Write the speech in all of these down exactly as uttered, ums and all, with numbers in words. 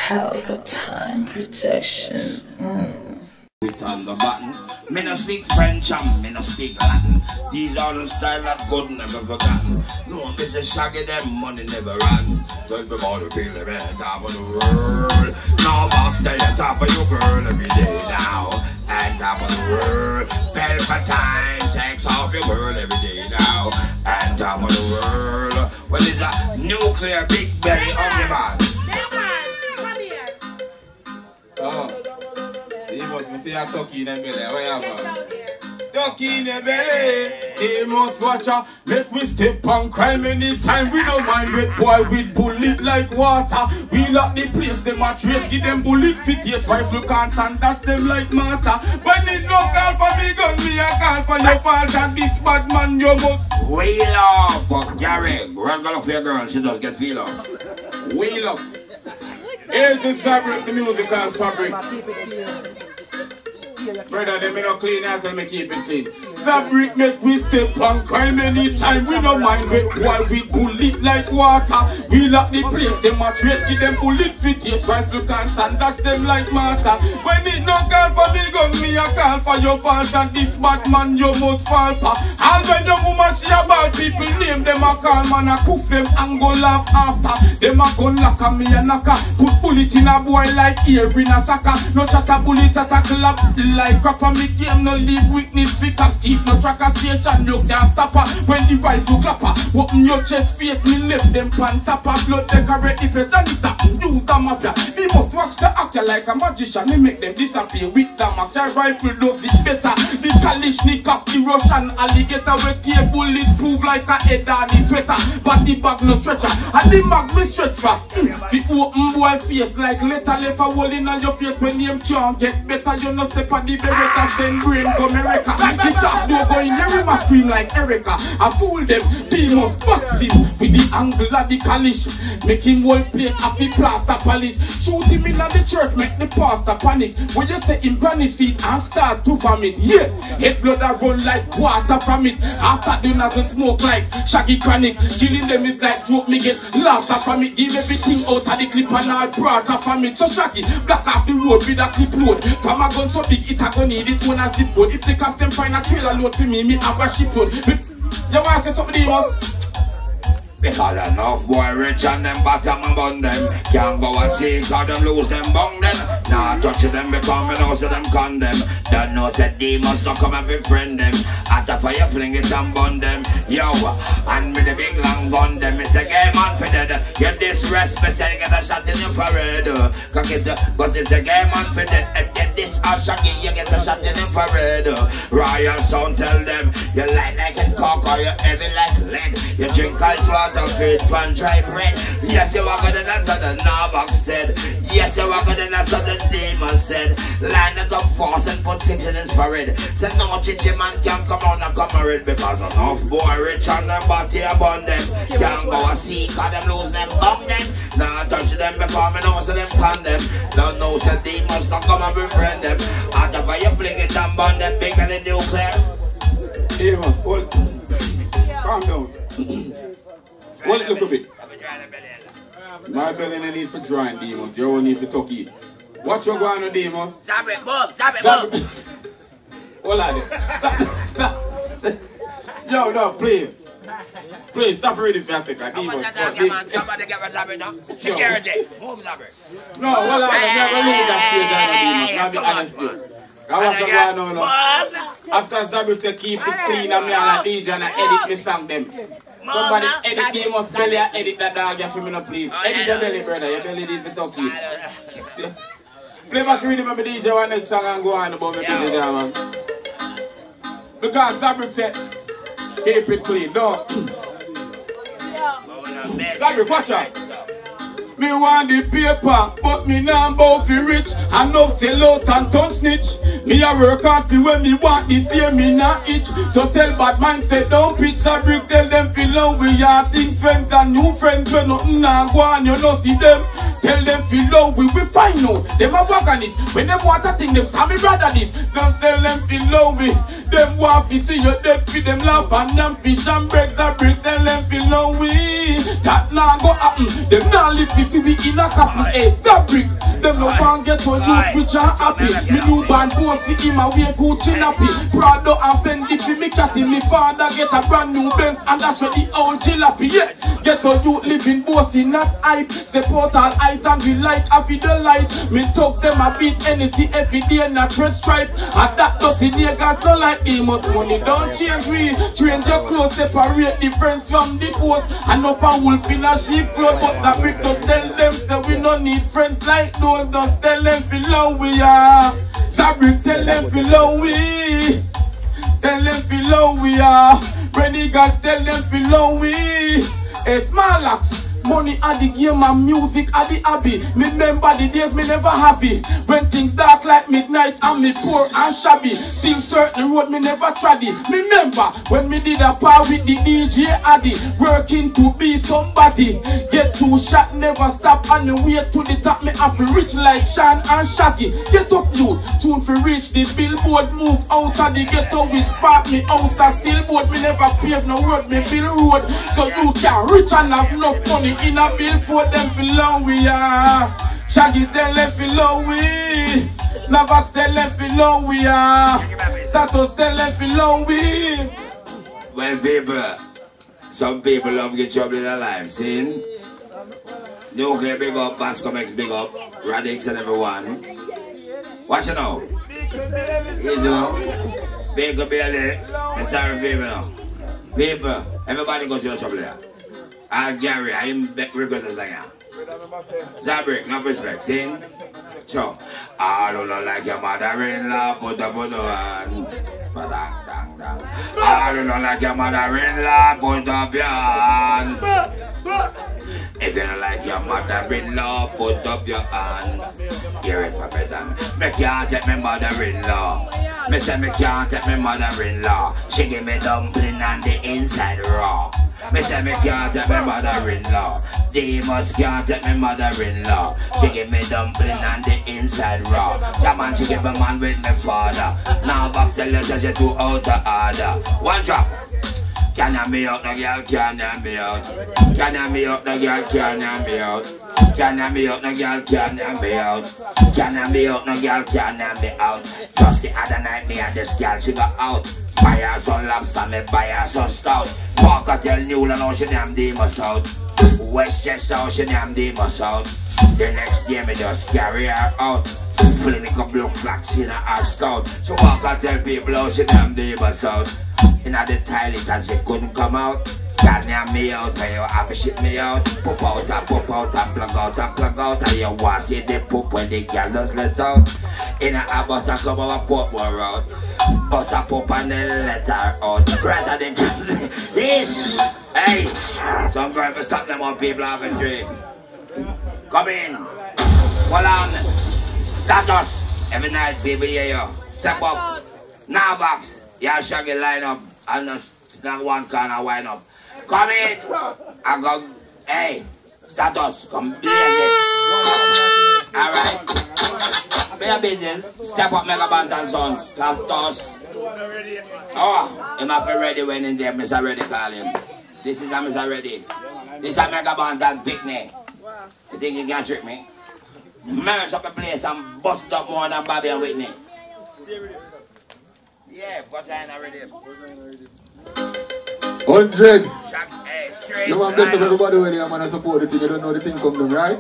Pelpa time protection. Mm. On the button. Me no speak French and me no speak Latin. These are the style that good never forgotten. No, this is shaggy, them money never run. So if you want to feel the best top of the world, no box stay on top of your girl every day now. And top of the world, Pelpa time, sex off your world every day now. And top of the world, well it's a nuclear big belly on your man. Oh. You must me see a turkey in the belly, where you go? Turkey in the belly, he must watch out. Make we step on crime anytime. We don't mind red boy with bullet like water. We lock the place, them a trace, give them bullet fit. Yes, rifle can't stand that them like matter. When it no call for me gun, me a call for your fault. And this bad man you must wheel up. But Gary, run girl for your girl, she does get feel up. Wheel up. Here's the fabric, the musical fabric. Brother, they may not clean out and me keep it clean. Fabric make we step on crime anytime. We don't mind wet boy with bullet like water. We lock the place, them a trace, give them bullet fit. Yes, rifle can't stand that them like matter. When it no call for me gun, me a call for your fault. And this bad man you must fall for. And when your woman she about people name, them a call man a coof them and go laugh after. Them a gun lock and me a knocker. Put bullet in a boy like ear in a sucker. No chat a bullet at a clap like crap. Me game no leave weakness fit up. Keep no tracker station, you can't stop her. When the rifle clapper, open your chest face, me left them pan tapper. Blood decorate the page and it's a you the mafia. We must watch the actor like a magician. Me make them disappear with the master rifle does it better. The Kalishnikov, the Russian alligator with tear bullet proof like a head on the sweater. But the bag no stretcher, and the mag me stretch for. Mm. The open boy face like letter left a hole in your face when them can't get better. You no step on the beretta, send brain from America. The top door go in the river scream like Erica. I fool them, Demus boxing with the angle of the Kalish. Make him well play off the plaster polish. Shoot him in the church, make the pastor panic. When you say him granny seat and start to vomit. Yeah, head blood a run like water from it. After them doesn't smoke like shaggy chronic. Killing them is like joke, me get laughter from it. Give everything out of the clip and all brought up from it. So shaggy, black off the road with a clip load. From a gun so big, it a gun need it one a zip code. If the captain find a trailer load to me, me have a ship load. You want to say something, Demus? Because enough boy rich and them bottom and bun them. Can't go and see cause them lose them bung them. Nah touch them because me know so them condemn. Don't know say Demus don't come and befriend them. After fire fling it and bun them. Yo, and with the big long gun them. It's a game on for dead. Get this rest, me say get a shot in your forehead. Cause it's, cause it's a game on for dead. And get this out shaggy, you get a shot in your forehead. Royal sound tell them. You light like a cock or you heavy like lead. You drink ice water. The feet pan dry bread. Yes, you are good and that's what the Novak said. Yes, you are good and that's what the demon said. Line it up force and put six in his forehead. Said no chichi man can come on and come red. Because enough boy rich and them body upon them. Can't go and see cause them lose them bum them. Nah touch them because me know so them condemn. Don't know so demons don't come and befriend them. After fire fling it and burn them bigger than nuclear. Demons, hold. Calm down. Hold it look a bit. My belly needs for drying, Demus. Your one needs for tuck it. What you going on, Demus? Stop it, Bob. Stop it, Bob. Hold on there. Stop. Stop. Yo, no, please. Please, stop reading for a second, Demus. Somebody get rid of it now. Security. Move, stop it. No, hold on. Never leave that stage down, Demus. I'll be honest with you. I want to go on now. After Zabit to keep it clean, I'm here on D J and I edit me song them. Somebody edit Demus belly and edit that dog here for me now, please. Edit your belly, brother. Your belly needs to talk to you. Play back reading my D J one next song and go on about me belly there, man. Because Zabit said, keep it clean. No. Zabit, watch out. Me want the paper, but me nah bow fi rich. I know sell out and don't snitch. Me a work hard fi when me want this year, me nah itch. So tell bad man say don't pitch a brick. Tell them fi love we are things friends and new friends. When nothing nah go on, you know see them. Tell them fi love we, we find out. Them a work on it. When them want a thing, them say me brother this. Don't tell them fi love we. Them want to see you dead for them laugh and them fish and break the bricks and them feel no way. That now go happen. Them now live to see we in a couple. Hey, the brick. Them no one get to youth which are happy. Me new band boss see him away Gucci nappy. Prado and Fendi for me catty. Me father get a brand new Benz and that's where the old jalopy. Yeah, get to youth living bossy not hype. Support all eyes and we like happy the light. Me talk them a beat energy every day not red stripe. And that doesn't niggas no like Demus. Money don't change we. Change your clothes, separate the friends from the foes. And no for wolf in a sheep clothes. But that brick don't tell them say we no need friends like those. Don't tell them below we are. Zabri tell them below we. Tell them below we are. Renegade tell them below we. It's Malax. Money are the game and music are the hobby. Me remember the days me never happy. When things dark like midnight and me poor and shabby. Things certain road me never traddy. Me remember when me did a par with the D J Addy. Working to be somebody. Get two shot never stop on the way to the top. Me have to reach like Shan and Shaggy. Get up youth, tune for reach the billboard. Move out of the ghetto which part me house a still board. Me never pave no road, me build road. So you can reach and have enough money in a bill for them below we are. Shaggy tell them below we. Navax tell them below we are. Status tell them below we. Well, people, some people love get trouble in their lives, see? Nuclear big up, Bascomex big up, Radix and everyone. Watch it now. Easy now. Big up Bailey. I'm sorry for you now. People, everybody go to the trouble here. I'll Gary, I'm request a singer. Zabrik, no respect, see? So, I don't know like your mother-in-law, put up on the one. I don't know like your mother-in-law, put up your hand. If you don't like your mother-in-law, put up your hand. Hear it for better. Me can't take my mother-in-law. Me say me can't take my mother-in-law. She give me dumpling and the inside raw. Me say me can't take my mother-in-law. Demus can't take my mother-in-law. She give me dumpling and the inside raw. Jaman she give a man with my father. Now box the letter she too out of order. One drop. Can you me out, the girl? Can you me out? Can you me out, the girl? Can you me out? Can you me out, the girl? Can you me out? Can you me out, the girl? Can you me out? Just the other night, me and this girl, she got out. Buy her some lobster, me buy her some stout. Parker tell Newland how she damn Demus out. Westchester how she damn Demus out. The next day, me just carry her out. Fling a blue flax in her stout. She walk and tell people how she damn Demus out. In the toilet and she couldn't come out. Can you me out and you have to shit me out. Pop out and pop out and plug out and plug out. And you want to see the poop when the girl does let out. In a bus and come over pop more out. Bus a pop and then let her out. Rather than this. Hey, some drivers stop them on people having tree. Come in. Hold on. Status. Every night people hear you. Step up. Now box. Yeah, Shaggy line up. And just not one corner wind up. Come in. I go. Hey. Status. Come blaze it. Alright. Be a business. Step up Mega Bantan Sons. Status. Oh, he might be ready when in there, Mister Ready call him. This is a Mister Ready. This is a Mega Bantan picnic. You think you can trick me? Merge up the place and bust up more than Bobby and Whitney. Yeah, got time already. Hundred. Hey, you want to bless everybody when you man support the thing, you don't know the thing come down, right?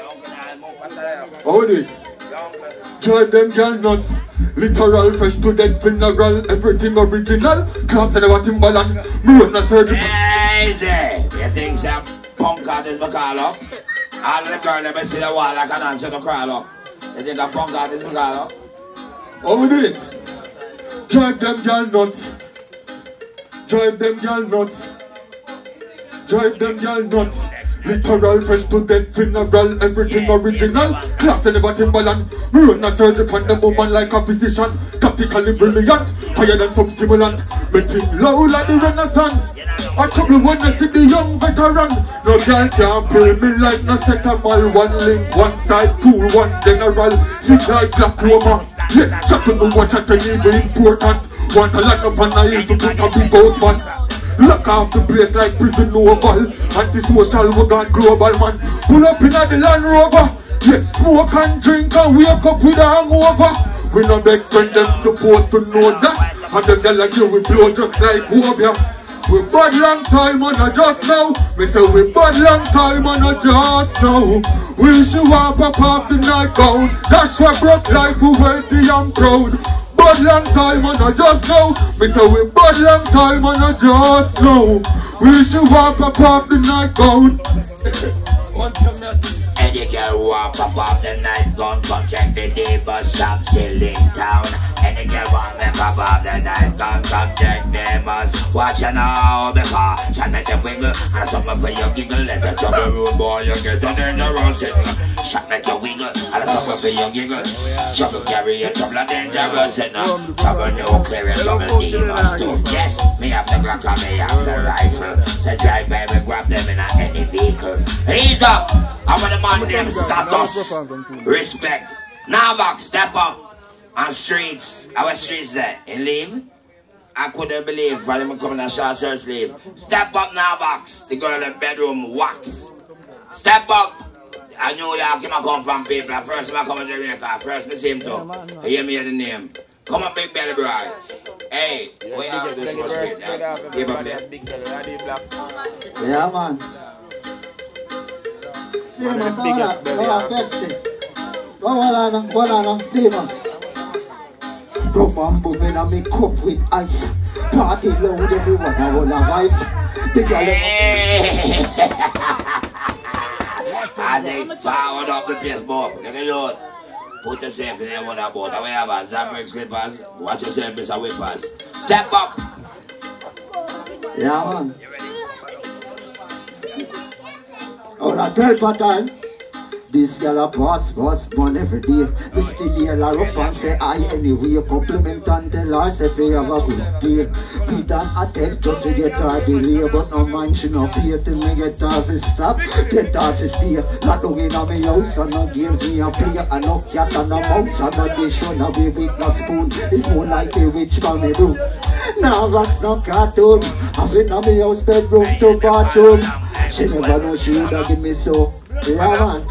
How it? Join them girl nuts. Literal fresh to dead funeral. Everything original. Claps and everything Timbaland. Me run a surgical. Easy. You think some punk artist will call up? All the girls never see the wall like a dance in the crawl up. You think a punk artist will call up? How it? Drive them girl nuts. Drive them girl nuts. Drive them girl nuts. Literal fresh to dead funeral. Everything yeah, original. Yeah, class and never Timbaland. We run a surgery on the woman like a physician. Tactically brilliant. Higher than some stimulant. Making low like the Renaissance. I trouble when I see the young veteran. No girl can't play me like no second mile. One link, one side, cool, one general. Six like Black Roma. Yeah, shut to the watch at the evil important. Want a lot up on the hill to put a big house man. Lock off the place like prison oval. Anti-social, we got global man. Pull up in the Land Rover. Yeah, smoke and drink and wake up with a hangover. We no beg friend them supposed to know that. And them tell like you we blow just like Wobia. We bad long time and a just now. Me say we bad long time and a just now. We should walk up off the night gown. That's why broke life we wealthy and proud. Bad long time and a just now. Me say we bad long time and a just now. We should walk up off the night gown. Any girl walk up off the night gun, come check the Demus shop still in town. Any girl want me up off the night gun, come check Demus. Watch you now, because she make you wiggle, and something for you giggle. Let the trouble room boy, you get a dangerous signal. Shot make you wiggle, and something for you giggle. Trouble carry you, trouble dangerous signal. Trouble nuclear, trouble Demus too. Yes, me have the Glock and me have the rifle. So drive by me, grab them in any vehicle. Ease up! I want the man name status. Respect. Navak, step up. On streets. Our streets there. In leave? I couldn't believe for them coming to short search leave. Step up, Navax. The girl in the bedroom wax. Step up. I know you can come from people. First I come to Jamaica. First I see him too. You hear me the name. Come on, big belly bride. Hey, what you have to do so sweet? Give up there. Yeah, man. Demus, hold on, hold on, Pepsi. Hold on, hold on, Demus. Rum and boom in a me cup with ice. Party loud, everyone a hold a vibes. The girl as they forward up the place, boy. Look at you. Put yourself in there one about. Away about Zambrick slippers. Watch yourself, Mister Whippers. Step up. Yeah, man. Oh, that Pelpa time. This girl a boss, boss, born every day. We still hear her up and say I anyway. Compliment and tell her say they have a good day. We done attempt just to get her delay, but no man she no pay till me get her to stop. Get her to stay. Like no in a me house and no games me a play. And no cat and no mouse and no dish on a baby with no spoon. It's more like a witch can me do. Now that's no cartoon. I've been a me house bedroom to bathroom. She never know she would have give me so. Yeah, man.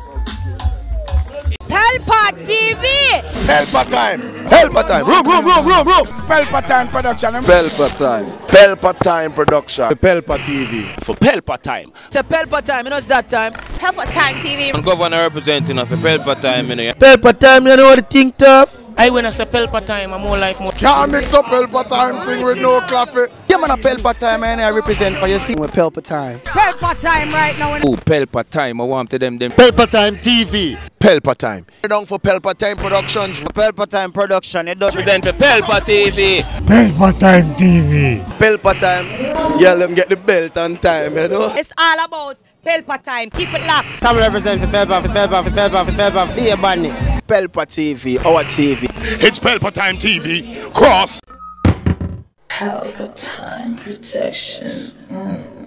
Pelpa T V! Pelpa time! Pelpa time! Room, room, room, room, room! Pelpa time production. Pelpa time! Pelpa time production. Pelpa T V. For Pelpa time. It's a Pelpa time, you know it's that time. Pelpa time T V. I'm governor representing of Pelpa time, you know. Pelpa time, you know what the thing tough? I when I say Pelpa time, I'm more like more. Can't mix up Pelpa time thing with no coffee. Yeah, man, a Pelpa time, and I represent for your scene with Pelpa time. Pelpa time right now. Oh, Pelpa time, I want to them them. Pelpa time T V. Pelpa time. Down for Pelpa time productions. Pelpa time production. It does represent for Pelpa T V. Pelpa time T V. Pelpa time. Yeah, let them get the belt on time, you know. It's all about Pelpa time. Keep it locked. Come represent for Pelpa, for Pelpa, for Pelpa, for Pelpa. Be a badness. Pelpa T V, our T V. It's Pelpa time T V. Cross. Pelpa time protection. Mm.